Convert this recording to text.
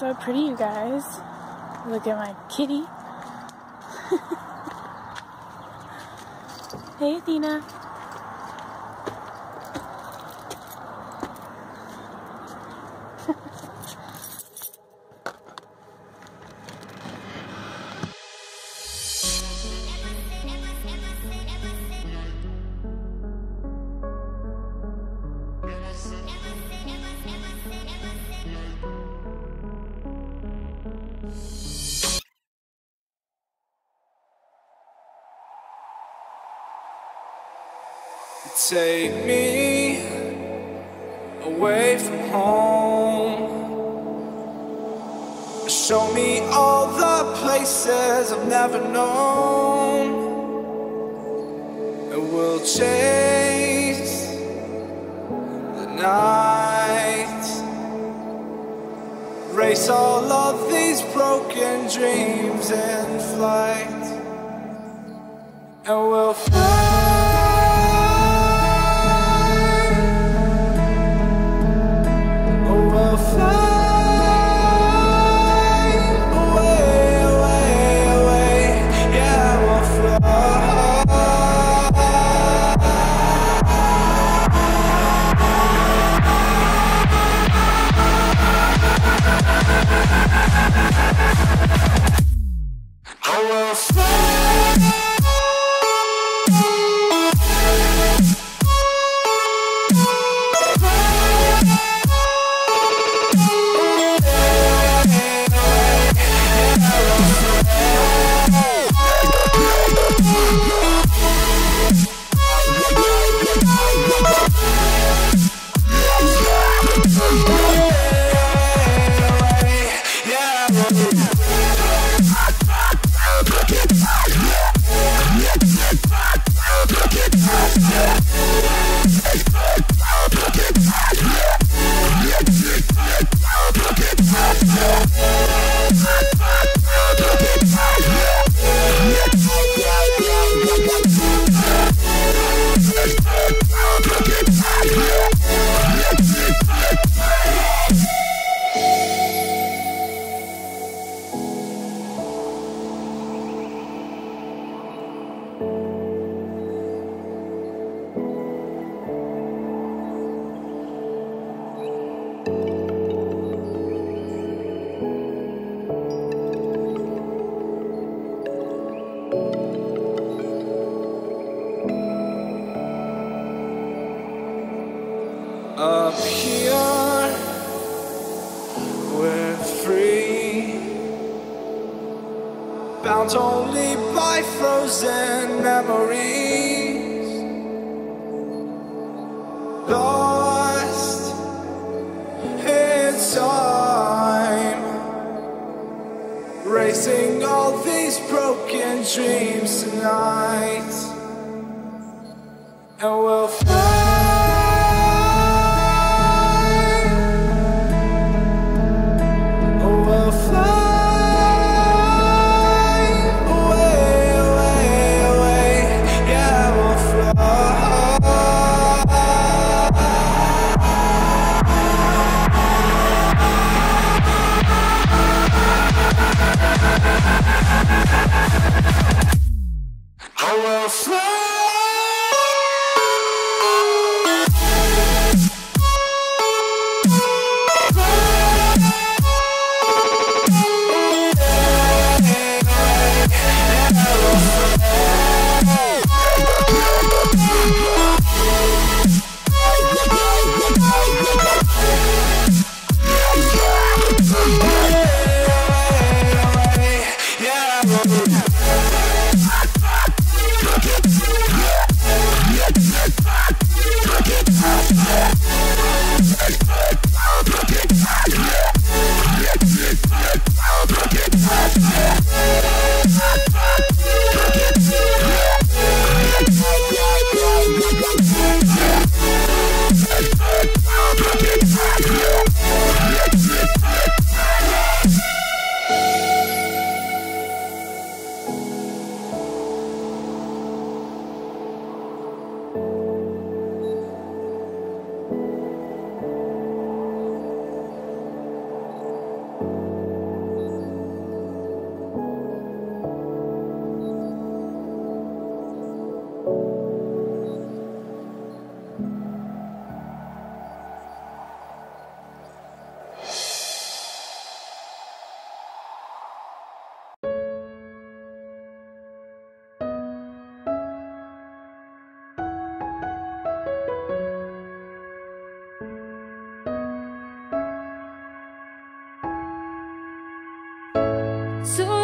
so pretty, you guys. Look at my kitty. Hey, Athena. Take me away from home. Show me all the places I've never known. And we'll chase the night, race all of these broken dreams in flight. And we'll fly. Up here, we're free, bound only by frozen memories, lost in time, racing all these broken dreams tonight. And we'll fly. I will fly. So